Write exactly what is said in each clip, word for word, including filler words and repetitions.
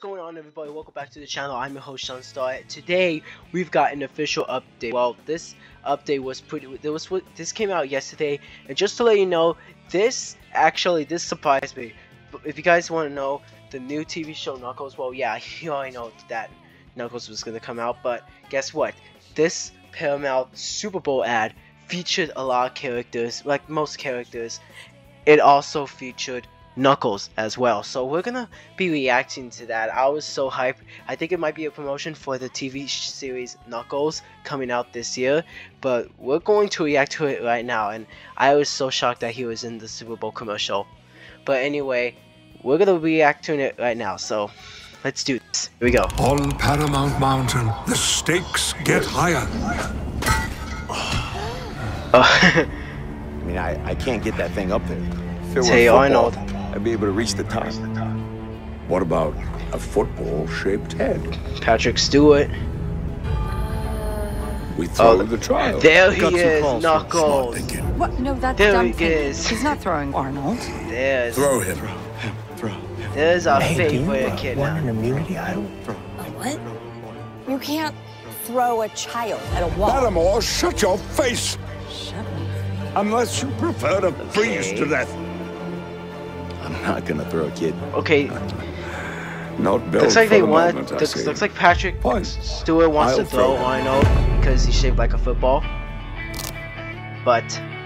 going on, everybody? Welcome back to the channel. I'm your host, Sunstar. Today we've got an official update. Well, this update was pretty there was this came out yesterday, and just to let you know, this actually this surprised me. If you guys want to know the new T V show Knuckles, well, yeah, you already know that Knuckles was gonna come out, but guess what? This Paramount Super Bowl ad featured a lot of characters, like most characters. It also featured Knuckles as well, so we're gonna be reacting to that. I was so hyped. I think it might be a promotion for the T V series Knuckles coming out this year, but we're going to react to it right now, and I was so shocked that he was in the Super Bowl commercial. But anyway, we're gonna react to it right now, so let's do this. Here we go. On Paramount Mountain, the stakes get higher. Oh. I mean, I, I can't get that thing up there. If it were Hey, football, Arnold. I'd be able to reach the top. What about a football-shaped head? Patrick Stewart. We throw Oh, the trial. There Got he some is, calls from Knuckles. What? No, that's There dumb he thinking. is. He's not throwing Arnold. There's Throw him. Throw him. there's our Hey, do you favorite uh, kid want an now. immunity idol? What? You can't throw a child at a wall. Paramore, shut your face! Shut me. Unless you prefer to freeze Okay. to death. I'm not gonna throw a kid. Okay, Not built looks like for they the want. moment, I Looks, see. looks like Patrick Fine. Stewart wants I'll to throw throw him. Arnold because he's shaped like a football. But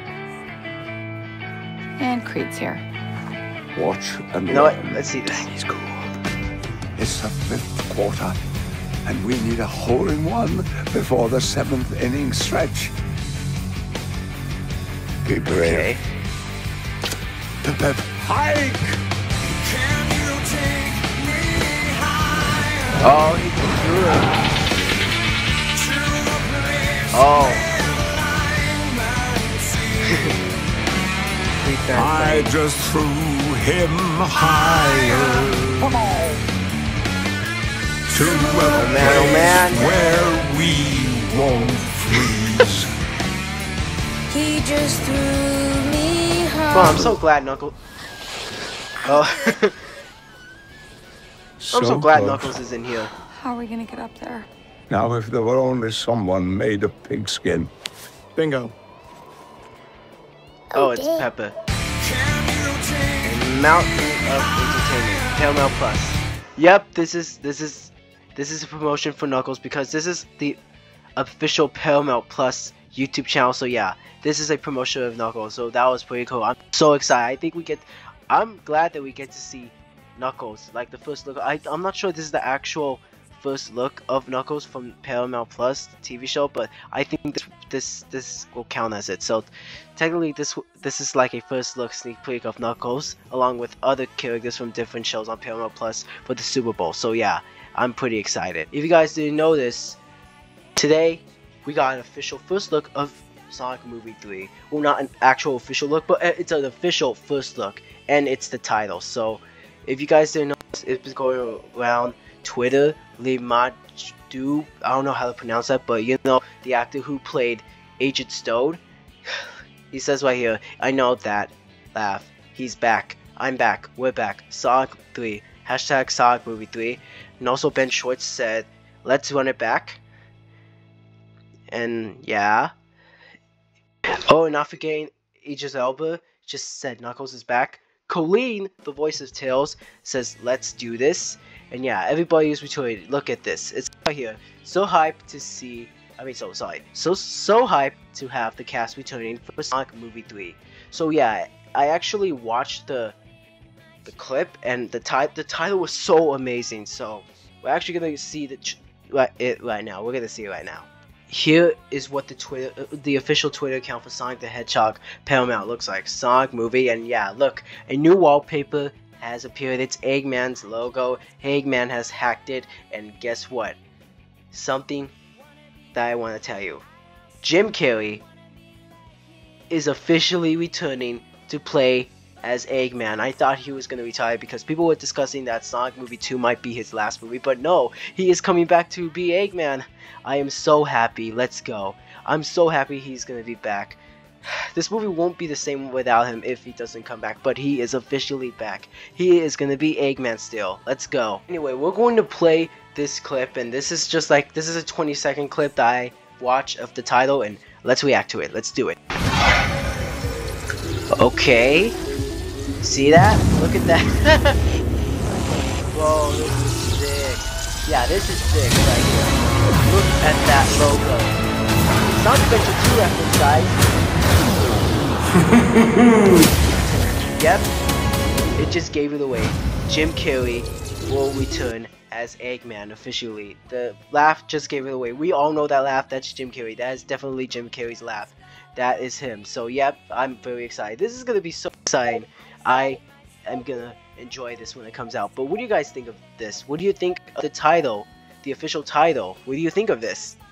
And Creed's here. Watch and you know what? learn. Let's see this. He's cool. It's the fifth quarter, and we need a hole-in-one before the seventh inning stretch. Be brave. Okay. Pep, pep. Hike! Oh, he can do it. Oh. Sweet that I thing. just threw him higher. Come on. To a Oh man, oh man. where we won't freeze. He just threw me high. Well, I'm so glad Knuckles. Oh. I'm so glad close. Knuckles is in here. How are we gonna get up there? Now, if there were only someone made of pigskin. Bingo. Oh, it's Peppa. And Mountain of Entertainment, Paramount Plus. Yep, this is this is this is a promotion for Knuckles because this is the official Paramount Plus YouTube channel. So yeah, this is a promotion of Knuckles. So that was pretty cool. I'm so excited. I think we get. I'm glad that we get to see Knuckles, like the first look. I I'm not sure this is the actual first look of Knuckles from Paramount Plus the T V show, but I think this this this will count as it. So technically, this this is like a first look sneak peek of Knuckles, along with other characters from different shows on Paramount Plus for the Super Bowl. So yeah, I'm pretty excited. If you guys didn't know this, today we got an official first look of Sonic Movie three. Well, not an actual official look, but it's an official first look, and it's the title. So if you guys didn't know, it's been going around Twitter. Limadu, I don't know how to pronounce that, but you know, the actor who played Agent Stone, he says right here, I know that, laugh, he's back, I'm back, we're back, Sonic three, hashtag Sonic Movie three, and also Ben Schwartz said, let's run it back, and yeah, oh, and not forgetting, Idris Elba just said Knuckles is back. Colleen, the voice of Tails, says let's do this. And yeah, everybody is retweeted. Look at this. It's right here. So hyped to see. I mean, so sorry. So so hyped to have the cast returning for Sonic Movie three. So yeah, I actually watched the the clip, and the ti the title was so amazing. So we're actually gonna see the right it right now. We're gonna see it right now. Here is what the Twitter, uh, the official Twitter account for Sonic the Hedgehog Paramount looks like. Sonic Movie, and yeah, look, a new wallpaper has appeared. It's Eggman's logo. Eggman has hacked it, and guess what? Something that I want to tell you. Jim Carrey is officially returning to play as Eggman. I thought he was going to retire because people were discussing that Sonic Movie two might be his last movie, but no, he is coming back to be Eggman. I am so happy. Let's go. I'm so happy he's going to be back. This movie won't be the same without him if he doesn't come back, but he is officially back. He is gonna be Eggman still. Let's go. Anyway, we're going to play this clip, and this is just like, this is a twenty second clip that I watched of the title, and let's react to it. Let's do it. Okay. See that? Look at that. Whoa, this is sick. Yeah, this is sick right here. Look at that logo. Sonic Adventure two reference, guys. Yep. It just gave it away. Jim Carrey will return as Eggman officially. The laugh just gave it away. We all know that laugh. That's Jim Carrey. That is definitely Jim Carrey's laugh. That is him. So yep, I'm very excited. This is gonna be so exciting. I am gonna enjoy this when it comes out. But what do you guys think of this? What do you think of the title, the official title? What do you think of this?